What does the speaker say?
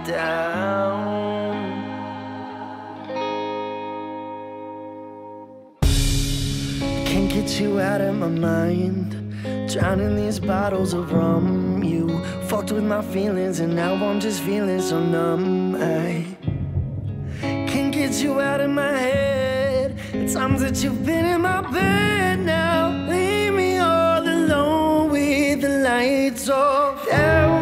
down. Can't get you out of my mind, drowning these bottles of rum. You fucked with my feelings and now I'm just feeling so numb. I can't get you out of my head, the times that you've been in my bed. Now leave me all alone with the lights off.